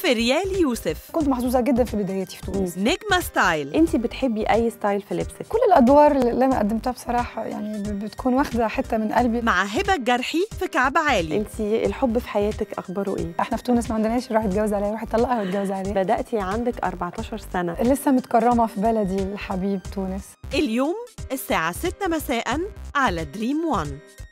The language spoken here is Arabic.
فريال يوسف. كنت محظوظة جدا في بداياتي في تونس. نجمة ستايل. انت بتحبي اي ستايل في لبسك؟ كل الادوار اللي انا قدمتها بصراحة يعني بتكون واخدة حتة من قلبي. مع هبة الجرحي في كعب عالي. انت الحب في حياتك اخباره ايه؟ احنا في تونس ما عندناش يروح يتجوز عليها، يروح يطلقها ويتجوز عليها. بدأتي عندك 14 سنة، لسه متكرمة في بلدي الحبيب تونس. اليوم الساعة 6 مساء على دريم 1.